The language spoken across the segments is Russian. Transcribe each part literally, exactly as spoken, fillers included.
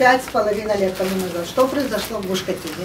Пять с половиной лет тому назад. Что произошло в Гуш-Катифе?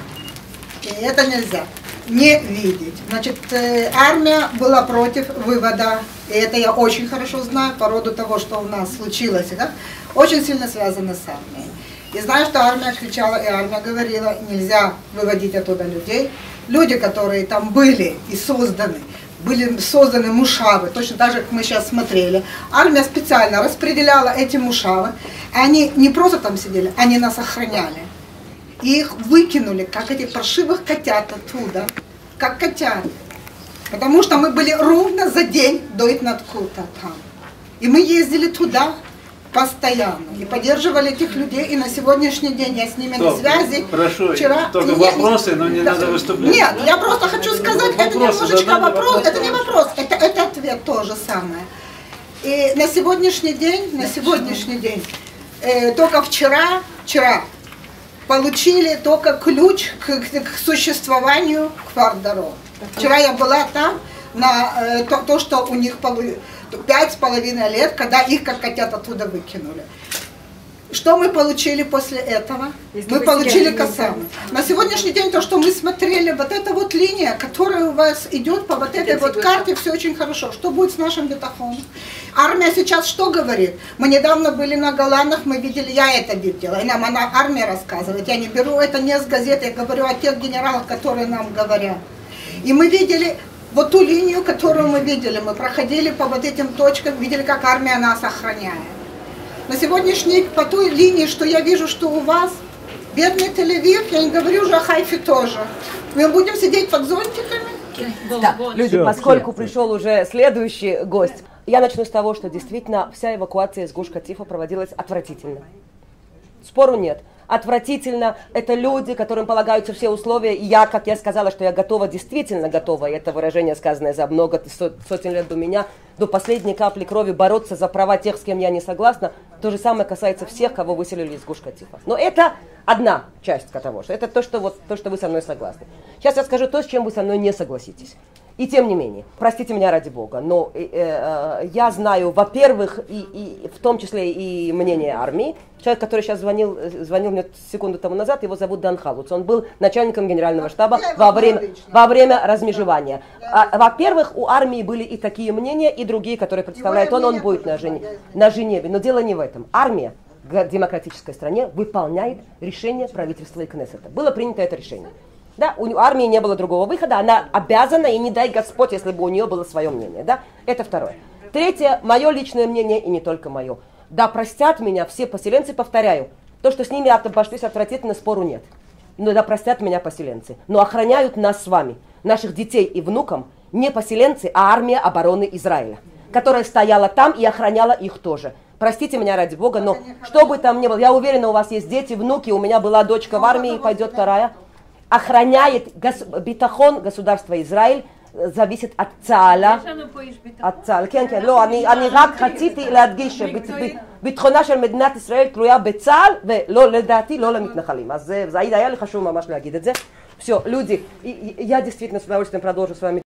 И это нельзя не видеть. Значит, армия была против вывода, и это я очень хорошо знаю, по роду того, что у нас случилось, да? Очень сильно связано с армией. И знаю, что армия кричала, и армия говорила, нельзя выводить оттуда людей. Люди, которые там были и созданы, были созданы мушавы, точно так же, как мы сейчас смотрели. Армия специально распределяла эти мушавы. Они не просто там сидели, они нас охраняли. И их выкинули, как этих паршивых котят оттуда, как котят. Потому что мы были ровно за день до Итнаткута там. И мы ездили туда постоянно. И поддерживали этих людей. И на сегодняшний день я с ними Стоп, на связи. Прошу, Вчера... только Нет, вопросы, но не да, надо выступлять. Нет, я просто хочу сказать, это немножечко вопрос, это не вопрос, это, это ответ то же самое. И на сегодняшний день, на сегодняшний день, э, только вчера, вчера получили только ключ к, к, к существованию Кфар-Даро. Вчера я была там, на э, то, то, что у них полу... пять с половиной лет, когда их как котят оттуда выкинули. Что мы получили после этого? Если мы получили Кассамы. На сегодняшний день то, что мы смотрели, вот эта вот линия, которая у вас идет по вот этой вот карте, все очень хорошо. Что будет с нашим бетахоном? Армия сейчас что говорит? Мы недавно были на Голанах, мы видели, я это видела, и нам она, армия рассказывает. Я не беру это не с газеты, я говорю о тех генералах, которые нам говорят. И мы видели вот ту линию, которую мы видели, мы проходили по вот этим точкам, видели, как армия нас охраняет. На сегодняшний по той линии, что я вижу, что у вас, бедный Тель-Авив, я не говорю уже о Хайфе тоже. Мы будем сидеть под зонтиками? Да, люди, поскольку пришел уже следующий гость, я начну с того, что действительно вся эвакуация из Гуш-Катифа проводилась отвратительно. Спору нет. Отвратительно. Это люди, которым полагаются все условия. И я, как я сказала, что я готова, действительно готова, и это выражение, сказанное за много сотен лет до меня, до последней капли крови бороться за права тех, с кем я не согласна. То же самое касается всех, кого выселили из Гуш-Катифа. Но это одна часть того, что это то, что, вот, то, что вы со мной согласны. Сейчас я скажу то, с чем вы со мной не согласитесь. И тем не менее, простите меня ради Бога, но э, э, я знаю, во-первых, и, и в том числе и мнение армии. Человек, который сейчас звонил, звонил мне секунду тому назад, его зовут Дан Халуц. Он был начальником генерального штаба во время, во время размежевания. А, во-первых, у армии были и такие мнения, и другие, которые представляет он, он будет на, Жене, на Женеве. Но дело не в этом. Армия в демократической стране выполняет решение правительства и Кнессета. Было принято это решение. Да, у армии не было другого выхода, она обязана, и не дай Господь, если бы у нее было свое мнение. Да? Это второе. Третье, мое личное мнение, и не только мое. Да, простят меня все поселенцы, повторяю, то, что с ними обошлись отвратительно, спору нет. Но да, простят меня поселенцы. Но охраняют нас с вами, наших детей и внукам, не поселенцы, а армия обороны Израиля, которая стояла там и охраняла их тоже. Простите меня ради Бога, но что бы там ни было, я уверена, у вас есть дети, внуки, у меня была дочка в армии, пойдет вторая. Охраняет гос, битахон государства Израиль, зависит от צה"ל. от צה"ל, כן, כן, לא, אני, אני רק רציתי להדגיש שביטחונה של מדינת ישראל תלויה בצה"ל, ולא, לדעתי, לא למתנחלים. אז זה היה לי חשוב ממש להגיד את זה. Все, люди, я действительно с удовольствием продолжу с вами